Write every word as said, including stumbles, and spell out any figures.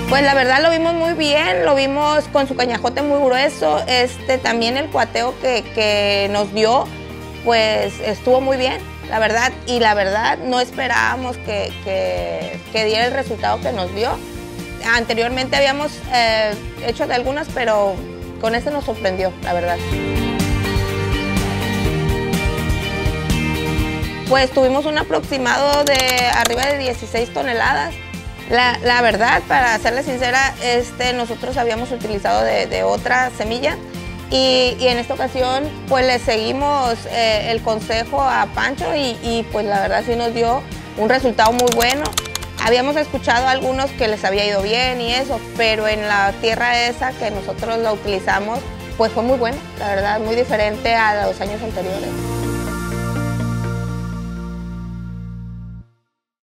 Pues la verdad lo vimos muy bien, lo vimos con su cañajote muy grueso, este, también el cuateo que, que nos dio, pues estuvo muy bien, la verdad, y la verdad no esperábamos que, que, que diera el resultado que nos dio. Anteriormente habíamos eh, hecho de algunas, pero con este nos sorprendió, la verdad. Pues tuvimos un aproximado de arriba de dieciséis toneladas. La, la verdad, para serles sincera, este, nosotros habíamos utilizado de, de otra semilla y, y en esta ocasión pues le seguimos eh, el consejo a Pancho y, y pues la verdad sí nos dio un resultado muy bueno. Habíamos escuchado a algunos que les había ido bien y eso, pero en la tierra esa que nosotros la utilizamos pues fue muy buena, la verdad, muy diferente a los años anteriores.